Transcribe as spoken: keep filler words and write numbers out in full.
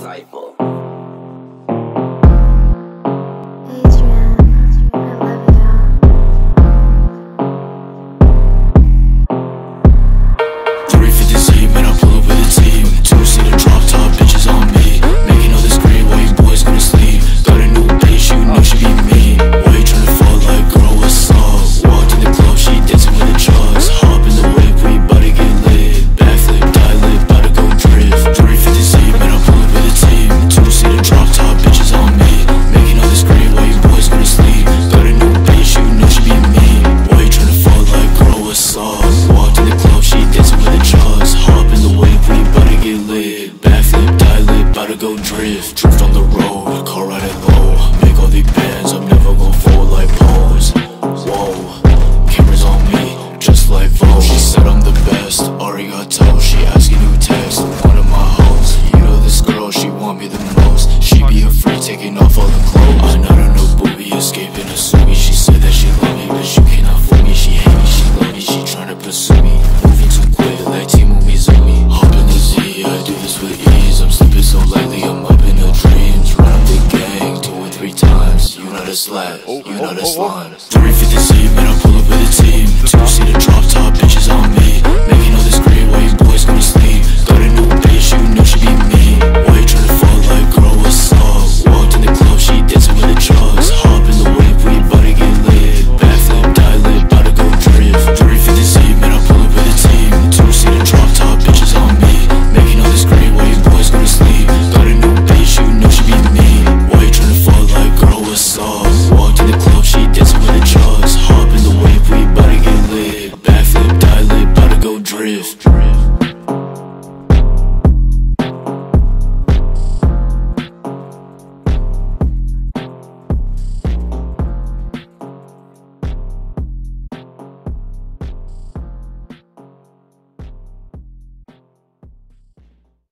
disciple. Go drift, drift on the road, car riding low. Make all the bands, I'm never gon' fold like pose. Whoa, cameras on me, just like Vogue. She said I'm the best, arigato. She asking who text, one of my hoes. You know this girl, she want me the most. She be a freak, taking off all the clothes. I'm not a no booby, escaping a subi. She said that she love me, but you cannot fool me. She hate me, she love me, she tryna pursue me. Moving too quick, like Timu Mizumi. Hop in the Z, I do this with ease. I'm sleeping so lightly, I'm up in the dreams. Run up the gang two or three times. You not a slut, you not a slime.